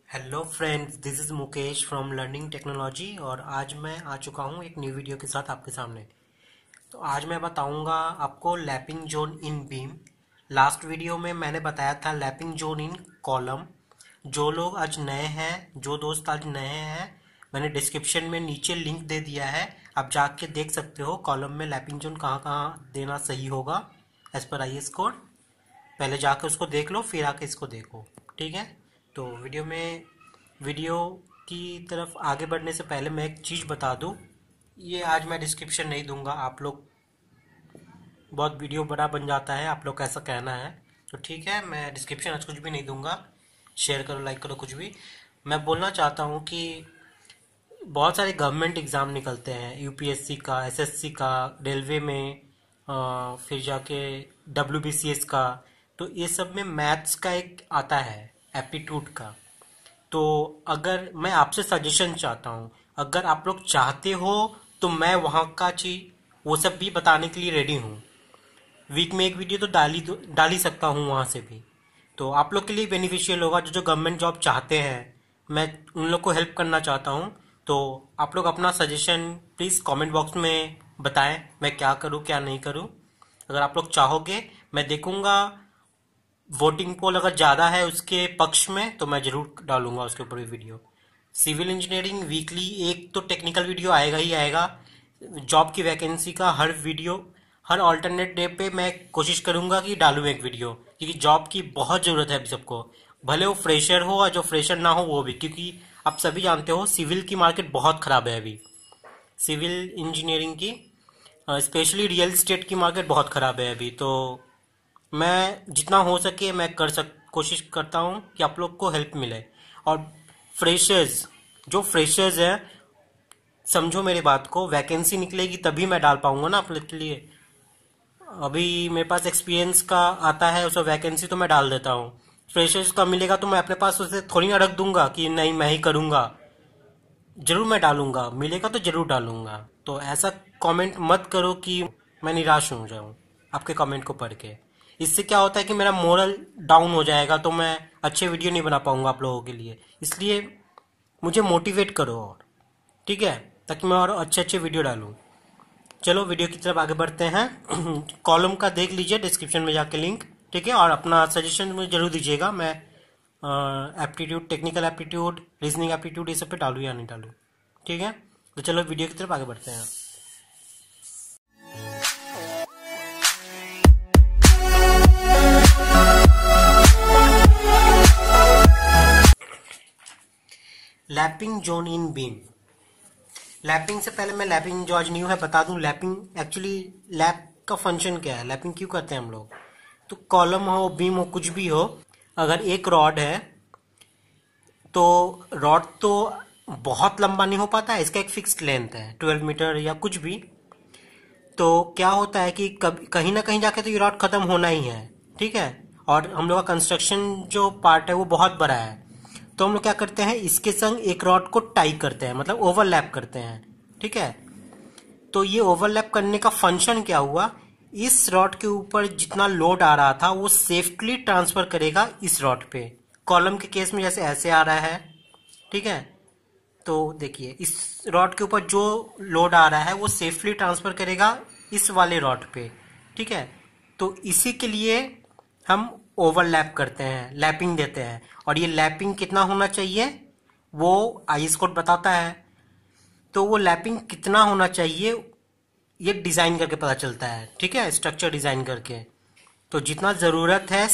Hello friends, this is Mukesh from learning technology और आज मैं आ चुका हूँ एक न्यू वीडियो के साथ आपके सामने। तो आज मैं बताऊँगा आपको lapping zone in beam. Last video में मैंने बताया था लैपिंग जोन इन कॉलम। जो लोग आज नए हैं, जो दोस्त आज नए हैं, मैंने डिस्क्रिप्शन में नीचे लिंक दे दिया है, आप जाके देख सकते हो कॉलम में लैपिंग जोन कहाँ कहाँ देना सही होगा एज पर IS कोड। पहले जाके उसको देख लो, फिर आके इसको देखो, ठीक है। तो वीडियो की तरफ आगे बढ़ने से पहले मैं एक चीज़ बता दूं, ये आज मैं डिस्क्रिप्शन नहीं दूंगा। आप लोग बहुत वीडियो बड़ा बन जाता है, आप लोग का ऐसा कहना है, तो ठीक है, मैं डिस्क्रिप्शन आज कुछ भी नहीं दूंगा। शेयर करो, लाइक करो, कुछ भी। मैं बोलना चाहता हूँ कि बहुत सारे गवर्नमेंट एग्ज़ाम निकलते हैं, UPSC का, SSC का, रेलवे में, फिर जाके WBCS का। तो ये सब में मैथ्स का एक आता है, एप्टीट्यूड का। तो अगर मैं आपसे सजेशन चाहता हूँ, अगर आप लोग चाहते हो तो मैं वहाँ का चीज वो सब भी बताने के लिए रेडी हूँ। वीक में एक वीडियो तो डाल ही सकता हूँ वहाँ से भी। तो आप लोग के लिए बेनिफिशियल होगा, जो जो गवर्नमेंट जॉब चाहते हैं, मैं उन लोग को हेल्प करना चाहता हूँ। तो आप लोग अपना सजेशन प्लीज़ कमेंट बॉक्स में बताएं, मैं क्या करूँ क्या नहीं करूँ। अगर आप लोग चाहोगे, मैं देखूंगा वोटिंग पोल अगर ज़्यादा है उसके पक्ष में तो मैं ज़रूर डालूंगा उसके ऊपर भी वीडियो। सिविल इंजीनियरिंग वीकली एक तो टेक्निकल वीडियो आएगा ही आएगा। जॉब की वैकेंसी का हर वीडियो, हर ऑल्टरनेट डे पे मैं कोशिश करूंगा कि डालूं एक वीडियो, क्योंकि जॉब की बहुत ज़रूरत है अभी सबको, भले वो फ्रेशर हो और जो फ्रेशर ना हो वो भी, क्योंकि आप सभी जानते हो सिविल की मार्केट बहुत ख़राब है अभी। सिविल इंजीनियरिंग की स्पेशली रियल एस्टेट की मार्केट बहुत ख़राब है अभी। तो मैं जितना हो सके मैं कोशिश करता हूँ कि आप लोग को हेल्प मिले। और फ्रेशर्स, जो फ्रेशर्स हैं, समझो मेरी बात को, वैकेंसी निकलेगी तभी मैं डाल पाऊंगा ना आप लोग के लिए। अभी मेरे पास एक्सपीरियंस का आता है, उसमें वैकेंसी तो मैं डाल देता हूँ। फ्रेशर्स का मिलेगा तो मैं अपने पास उसे थोड़ी ना रख दूंगा कि नहीं मैं ही करूंगा। जरूर मैं डालूंगा, मिलेगा तो जरूर डालूंगा। तो ऐसा कमेंट मत करो कि मैं निराश हो जाऊं आपके कमेंट को पढ़ के। इससे क्या होता है कि मेरा मोरल डाउन हो जाएगा, तो मैं अच्छे वीडियो नहीं बना पाऊंगा आप लोगों के लिए। इसलिए मुझे मोटिवेट करो और, ठीक है, ताकि मैं और अच्छे अच्छे वीडियो डालूं। चलो वीडियो की तरफ आगे बढ़ते हैं। कॉलम का देख लीजिए डिस्क्रिप्शन में जाके लिंक, ठीक है। और अपना सजेशन मुझे जरूर दीजिएगा, मैं aptitude, technical aptitude, reasoning aptitude, ये सब पे डालूँ या नहीं डालूँ, ठीक है। तो चलो वीडियो की तरफ आगे बढ़ते हैं। Lapping zone in beam. Lapping से पहले मैं लैपिंग जो आज न्यू है बता दूं। लैपिंग एक्चुअली, लैप का फंक्शन क्या है, लैपिंग क्यों करते हैं हम लोग। तो कॉलम हो, बीम हो, कुछ भी हो, अगर एक रॉड है तो रॉड तो बहुत लंबा नहीं हो पाता है, इसका एक फिक्स्ड लेंथ है 12 मीटर या कुछ भी। तो क्या होता है कि कहीं ना कहीं जाके तो ये रॉड खत्म होना ही है, ठीक है। और हम लोग का कंस्ट्रक्शन जो पार्ट है वो बहुत बड़ा है, तो हम लोग क्या करते हैं, इसके संग एक रॉड को टाई करते हैं, मतलब ओवरलैप करते हैं, ठीक है। तो ये ओवरलैप करने का फंक्शन क्या हुआ, इस रॉड के ऊपर जितना लोड आ रहा था वो सेफ्टली ट्रांसफर करेगा इस रॉड पे। कॉलम के केस में जैसे ऐसे आ रहा है, ठीक है। तो देखिए, इस रॉड के ऊपर जो लोड आ रहा है वो सेफली ट्रांसफर करेगा इस वाले रॉड पे, ठीक है। तो इसी के लिए हम ओवरलैप करते हैं, लैपिंग देते हैं। और ये लैपिंग कितना होना चाहिए वो IS कोड बताता है। तो वो लैपिंग कितना होना चाहिए ये डिजाइन करके पता चलता है, ठीक है, स्ट्रक्चर डिजाइन करके। तो जितना जरूरत है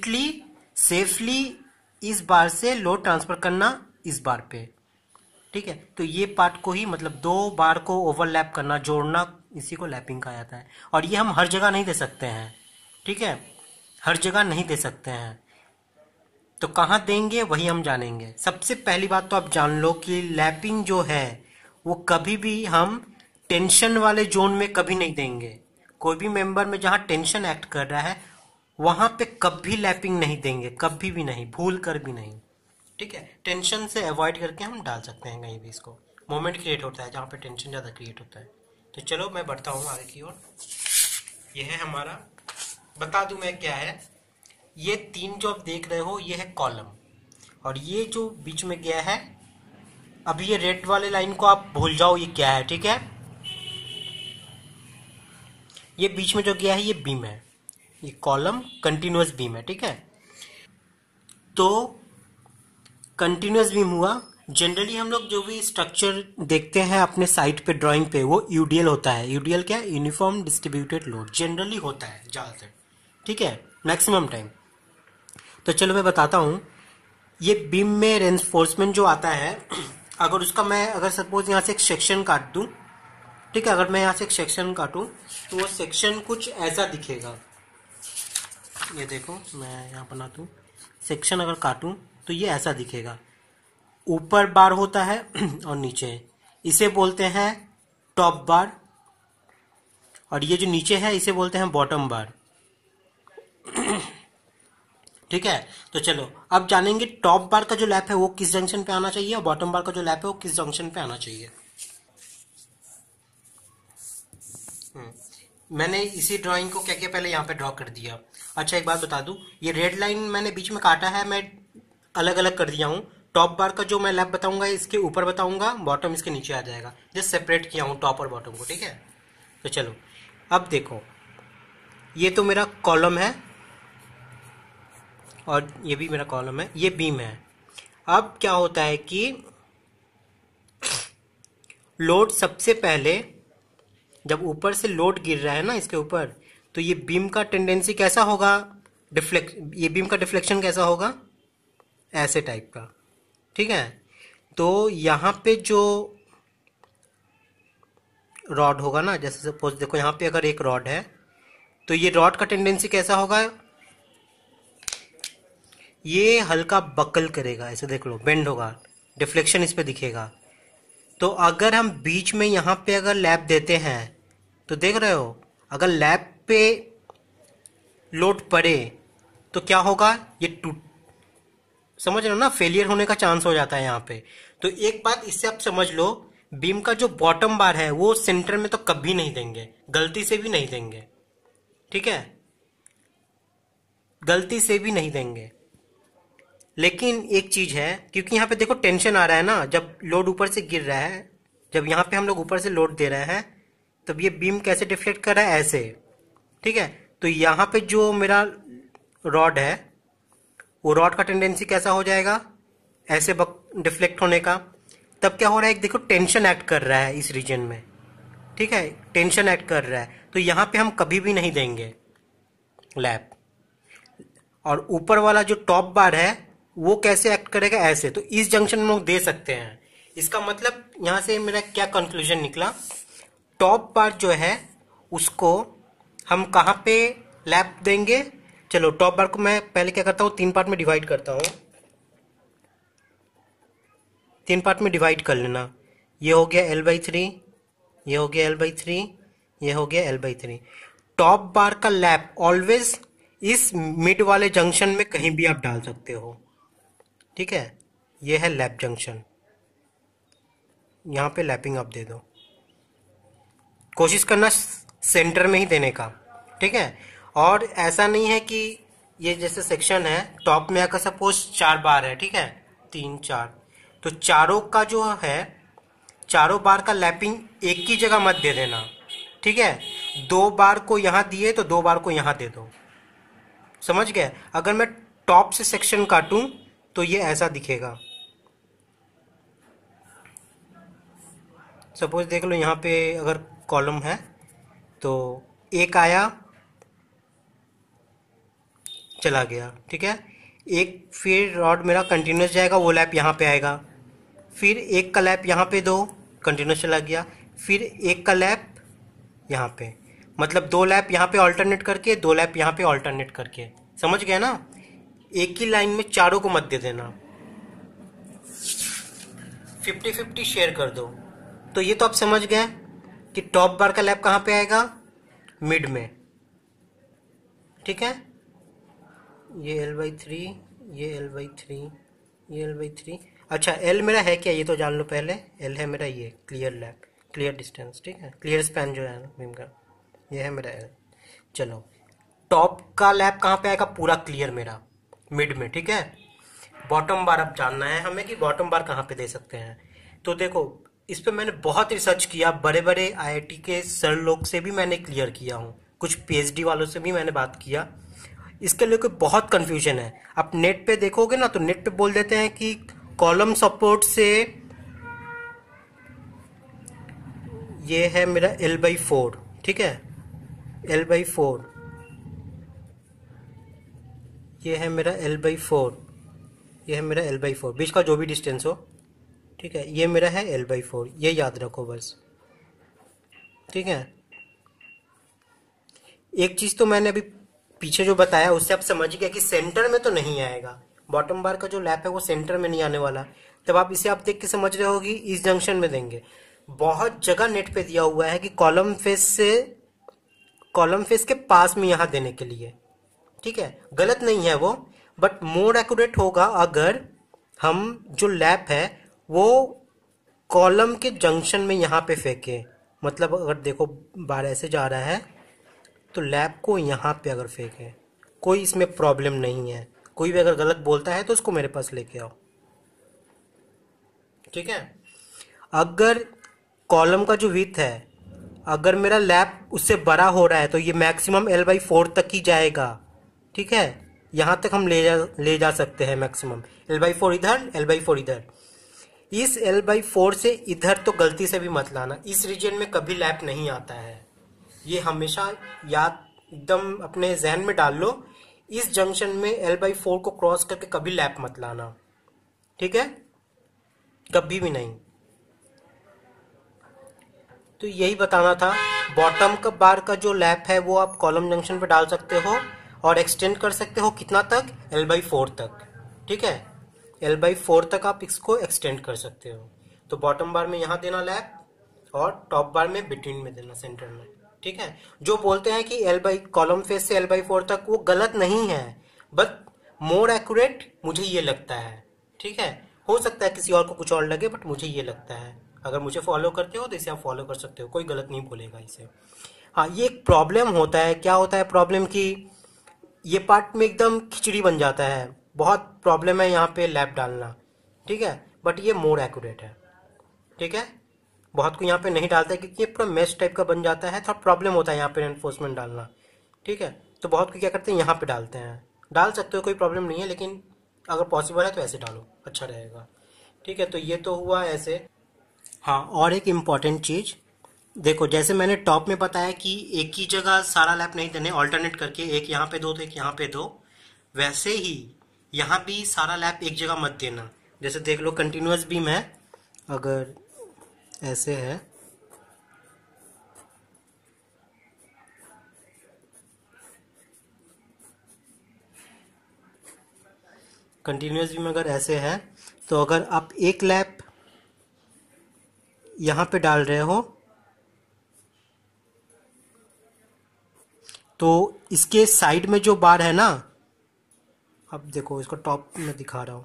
सेफली इस बार से लोड ट्रांसफर करना इस बार पे, ठीक है। तो ये पार्ट को ही, मतलब 2 बार को ओवरलैप करना, जोड़ना, इसी को लैपिंग कहा जाता है। और ये हम हर जगह नहीं दे सकते हैं, ठीक है, हर जगह नहीं दे सकते हैं। तो कहाँ देंगे वही हम जानेंगे। सबसे पहली बात तो आप जान लो कि लैपिंग जो है वो कभी भी हम टेंशन वाले जोन में कभी नहीं देंगे। कोई भी मेंबर में जहाँ टेंशन एक्ट कर रहा है वहां पे कभी लैपिंग नहीं देंगे, कभी भी नहीं, भूल कर भी नहीं, ठीक है। टेंशन से अवॉइड करके हम डाल सकते हैं कहीं भी इसको। मोमेंट क्रिएट होता है जहाँ पे टेंशन ज़्यादा क्रिएट होता है। तो चलो मैं बढ़ता हूँ आगे की ओर। ये है हमारा, बता दूं मैं क्या है, ये 3 जो आप देख रहे हो ये है कॉलम। और ये जो बीच में गया है, अब ये रेड वाले लाइन को आप भूल जाओ ये क्या है, ठीक है। ये बीच में जो गया है ये बीम है, ये कॉलम कंटिन्यूअस बीम है, ठीक है। तो कंटिन्यूअस बीम हुआ। जनरली हम लोग जो भी स्ट्रक्चर देखते हैं अपने साइट पे ड्राइंग पे, वो यूडीएल होता है। यूडीएल क्या है? यूनिफॉर्म डिस्ट्रीब्यूटेड लोड जनरली होता है ज़्यादातर, ठीक है, मैक्सिमम टाइम। तो चलो मैं बताता हूँ। ये बीम में रेनफोर्समेंट जो आता है, अगर उसका मैं अगर सपोज यहाँ से एक सेक्शन काट दूँ, ठीक है, अगर मैं यहाँ से एक सेक्शन काटूँ तो वो सेक्शन कुछ ऐसा दिखेगा। ये देखो मैं यहाँ बनाता हूँ, सेक्शन अगर काटूँ तो ये ऐसा दिखेगा। ऊपर बार होता है और नीचे, इसे बोलते हैं टॉप बार, और ये जो नीचे है इसे बोलते हैं बॉटम बार, ठीक है। तो चलो अब जानेंगे टॉप बार का जो लैप है वो किस जंक्शन पे आना चाहिए और बॉटम बार का जो लैप है वो किस जंक्शन पे आना चाहिए। मैंने इसी ड्राइंग को क्या क्या पहले यहाँ पे ड्रॉ कर दिया। अच्छा एक बात बता दूं, ये रेड लाइन मैंने बीच में काटा है, मैं अलग अलग कर दिया हूँ। टॉप बार का जो मैं लैप बताऊंगा इसके ऊपर बताऊंगा, बॉटम इसके नीचे आ जाएगा। जस्ट सेपरेट किया हूँ टॉप और बॉटम को, ठीक है। तो चलो अब देखो, ये तो मेरा कॉलम है और ये भी मेरा कॉलम है, ये बीम है। अब क्या होता है कि लोड सबसे पहले जब ऊपर से लोड गिर रहा है ना इसके ऊपर, तो ये बीम का टेंडेंसी कैसा होगा, ये बीम का डिफ्लेक्शन कैसा होगा, ऐसे टाइप का, ठीक है। तो यहाँ पे जो रॉड होगा ना, जैसे सपोज देखो यहाँ पे अगर एक रॉड है तो ये रॉड का टेंडेंसी कैसा होगा, ये हल्का बकल करेगा, ऐसे देख लो, बेंड होगा, डिफ्लेक्शन इस पे दिखेगा। तो अगर हम बीच में यहाँ पे अगर लैप देते हैं तो देख रहे हो, अगर लैप पे लोड पड़े तो क्या होगा, ये टूट, समझ रहे हो ना, फेलियर होने का चांस हो जाता है यहाँ पे। तो एक बात इससे आप समझ लो, बीम का जो बॉटम बार है वो सेंटर में तो कभी नहीं देंगे, गलती से भी नहीं देंगे, ठीक है, गलती से भी नहीं देंगे। लेकिन एक चीज है, क्योंकि यहाँ पे देखो टेंशन आ रहा है ना, जब लोड ऊपर से गिर रहा है, जब यहाँ पे हम लोग ऊपर से लोड दे रहे हैं तब ये बीम कैसे डिफ्लेक्ट कर रहा है, ऐसे, ठीक है। तो यहाँ पे जो मेरा रॉड है वो रॉड का टेंडेंसी कैसा हो जाएगा, ऐसे डिफ्लेक्ट होने का। तब क्या हो रहा है, एक देखो टेंशन एक्ट कर रहा है इस रीजन में, ठीक है, टेंशन एक्ट कर रहा है। तो यहाँ पे हम कभी भी नहीं देंगे लैप। और ऊपर वाला जो टॉप बार है वो कैसे एक्ट करेगा, ऐसे। तो इस जंक्शन में लोग दे सकते हैं। इसका मतलब यहाँ से मेरा क्या कंक्लूजन निकला, टॉप बार जो है उसको हम कहाँ पे लैप देंगे। चलो टॉप बार को मैं पहले क्या करता हूँ, 3 पार्ट में डिवाइड करता हूँ, 3 पार्ट में डिवाइड कर लेना। ये हो गया L/3, ये हो गया L/3, ये हो गया L/3। टॉप बार का लैप ऑलवेज इस मिड वाले जंक्शन में कहीं भी आप डाल सकते हो, ठीक है। ये है लैप जंक्शन, यहाँ पे लैपिंग आप दे दो, कोशिश करना सेंटर में ही देने का, ठीक है। और ऐसा नहीं है कि ये जैसे सेक्शन है, टॉप में अगर सपोज 4 बार है, ठीक है, 3 4, तो चारों का जो है, चारों बार का लैपिंग एक ही जगह मत दे देना, ठीक है। 2 बार को यहाँ दिए तो 2 बार को यहाँ दे दो, समझ गए। अगर मैं टॉप से सेक्शन काटूं तो ये ऐसा दिखेगा। सपोज देख लो यहाँ पे अगर कॉलम है तो एक आया चला गया, ठीक है। एक फिर रॉड मेरा कंटिन्यूस जाएगा, वो लैप यहाँ पे आएगा, फिर एक का लैप यहाँ पे दो, कंटिन्यूस चला गया, फिर एक का लैप यहाँ पे, मतलब 2 लैप यहाँ पे ऑल्टरनेट करके, 2 लैप यहाँ पे ऑल्टरनेट करके, समझ गए ना। एक ही लाइन में चारों को मत दे देना, 50-50 शेयर कर दो। तो ये तो आप समझ गए कि टॉप बार का लैप कहाँ पे आएगा, मिड में, ठीक है। ये L/3, ये L/3, ये L/3। अच्छा L मेरा है क्या, ये तो जान लो पहले। L है मेरा ये क्लियर लैप, क्लियर डिस्टेंस, ठीक है, क्लियर स्पैन जो है बीम का, ये है मेरा L। चलो टॉप का लैप कहाँ पे आएगा, पूरा क्लियर मेरा मिड में, ठीक है। बॉटम बार अब जानना है हमें कि बॉटम बार कहाँ पे दे सकते हैं। तो देखो, इस पे मैंने बहुत रिसर्च किया, बड़े बड़े आईआईटी के सर लोग से भी मैंने क्लियर किया हूँ, कुछ पीएचडी वालों से भी मैंने बात किया। इसके लिए कोई बहुत कंफ्यूजन है। आप नेट पे देखोगे ना तो नेट पे बोल देते हैं कि कॉलम सपोर्ट से ये है मेरा L/4, ठीक है, L/4, ये है मेरा L/4, ये है मेरा L/4, बीच का जो भी डिस्टेंस हो, ठीक है, ये मेरा है L/4, ये याद रखो बस, ठीक है। एक चीज तो मैंने अभी पीछे जो बताया उससे आप समझ गए कि सेंटर में तो नहीं आएगा, बॉटम बार का जो लैप है वो सेंटर में नहीं आने वाला। तब आप इसे आप देख के समझ रहे हो कि इस जंक्शन में देंगे। बहुत जगह नेट पे दिया हुआ है कि कॉलम फेस के पास में यहां देने के लिए, ठीक है, गलत नहीं है वो, बट मोर एक्यूरेट होगा अगर हम जो लैप है वो कॉलम के जंक्शन में यहां पे फेंके। मतलब अगर देखो बार ऐसे जा रहा है तो लैप को यहां पे अगर फेंके, कोई इसमें प्रॉब्लम नहीं है। कोई भी अगर गलत बोलता है तो उसको मेरे पास लेके आओ, ठीक है। अगर कॉलम का जो विड्थ है, अगर मेरा लैप उससे बड़ा हो रहा है तो ये मैक्सिमम L/4 तक ही जाएगा, ठीक है, यहां तक हम ले जा सकते हैं मैक्सिमम। L/4 इधर, L/4 इधर। इस L/4 से इधर तो गलती से भी मत लाना, इस रीजन में कभी लैप नहीं आता है, ये हमेशा याद एकदम अपने जहन में डाल लो। इस जंक्शन में L/4 को क्रॉस करके कभी लैप मत लाना, ठीक है, कभी भी नहीं। तो यही बताना था। बॉटम का बार का जो लैप है वो आप कॉलम जंक्शन पे डाल सकते हो और एक्सटेंड कर सकते हो कितना तक, L/4 तक, ठीक है, L/4 तक आप इसको एक्सटेंड कर सकते हो। तो बॉटम बार में यहाँ देना लैप और टॉप बार में बिटवीन में देना, सेंटर में, ठीक है। जो बोलते हैं कि कॉलम फेस से L/4 तक, वो गलत नहीं है, बट मोर एक्यूरेट मुझे ये लगता है, ठीक है। हो सकता है किसी और को कुछ और लगे, बट मुझे ये लगता है। अगर मुझे फॉलो करते हो तो इसे आप फॉलो कर सकते हो, कोई गलत नहीं बोलेगा इसे। हाँ, ये एक प्रॉब्लम होता है। क्या होता है प्रॉब्लम की ये पार्ट में एकदम खिचड़ी बन जाता है, बहुत प्रॉब्लम है यहाँ पे लैप डालना, ठीक है, बट ये मोर एक्यूरेट है, ठीक है। बहुत को यहाँ पे नहीं डालता है क्योंकि ये पूरा मैश टाइप का बन जाता है, थोड़ा प्रॉब्लम होता है यहाँ पे एनफोर्समेंट डालना, ठीक है। तो बहुत को क्या करते हैं यहाँ पे डालते हैं, डाल सकते हो, कोई प्रॉब्लम नहीं है, लेकिन अगर पॉसिबल है तो ऐसे डालो, अच्छा रहेगा, ठीक है। तो ये तो हुआ ऐसे। हाँ, और एक इम्पॉर्टेंट चीज देखो, जैसे मैंने टॉप में बताया कि एक ही जगह सारा लैप नहीं देने, ऑल्टरनेट करके एक यहाँ पे दो तो एक यहाँ पे दो, वैसे ही यहाँ भी सारा लैप एक जगह मत देना। जैसे देख लो कंटिन्यूअस बीम है, अगर ऐसे है, कंटिन्यूअस बीम अगर ऐसे है तो अगर आप एक लैप यहाँ पे डाल रहे हो तो इसके साइड में जो बार है ना, अब देखो इसको टॉप में दिखा रहा हूँ,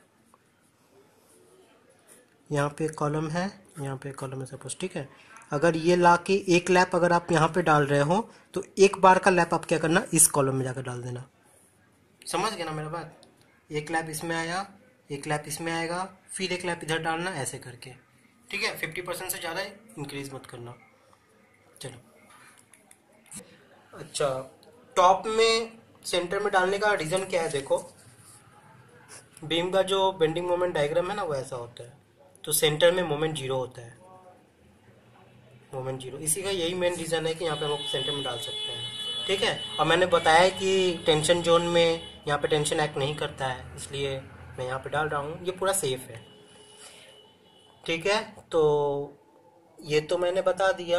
यहाँ पे कॉलम है, यहाँ पे कॉलम है सपोज, ठीक है। अगर ये ला के एक लैप अगर आप यहाँ पे डाल रहे हो तो एक बार का लैप आप क्या करना, इस कॉलम में जाकर डाल देना। समझ गए ना मेरा बात? एक लैप इसमें आया, एक लैप इसमें आएगा, फिर एक लैप इधर डालना, ऐसे करके, ठीक है। 50% से ज़्यादा इंक्रीज मत करना। चलो, अच्छा, टॉप में सेंटर में डालने का रीज़न क्या है? देखो, बीम का जो बेंडिंग मोमेंट डायग्राम है ना वो ऐसा होता है, तो सेंटर में मोमेंट जीरो होता है, मोमेंट जीरो। इसी का यही मेन रीज़न है कि यहाँ पे हम लोग सेंटर में डाल सकते हैं, ठीक है। और मैंने बताया कि टेंशन जोन में यहाँ पे टेंशन एक्ट नहीं करता है, इसलिए मैं यहाँ पे डाल रहा हूँ, ये पूरा सेफ है, ठीक है। तो ये तो मैंने बता दिया।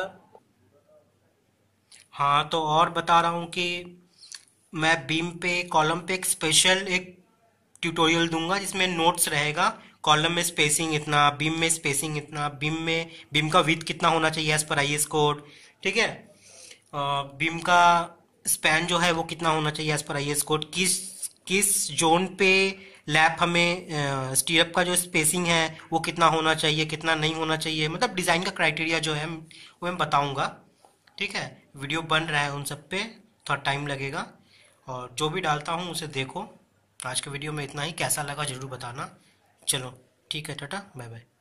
हाँ, तो और बता रहा हूँ कि मैं बीम पे कॉलम पे एक स्पेशल एक ट्यूटोरियल दूंगा जिसमें नोट्स रहेगा, कॉलम में स्पेसिंग इतना, बीम में स्पेसिंग इतना, बीम का विड्थ कितना होना चाहिए एज पर आईएस कोड, ठीक है। बीम का स्पैन जो है वो कितना होना चाहिए एज पर आईएस कोड, किस जोन पे लैप हमें स्टीयरअप का जो स्पेसिंग है वो कितना होना चाहिए, कितना नहीं होना चाहिए, मतलब डिज़ाइन का क्राइटेरिया जो है वो मैं बताऊंगा, ठीक है। वीडियो बन रहा है उन सब पे, थोड़ा टाइम लगेगा, और जो भी डालता हूँ उसे देखो, आज के वीडियो में इतना ही, कैसा लगा ज़रूर बताना। चलो ठीक है, टाटा बाय बाय।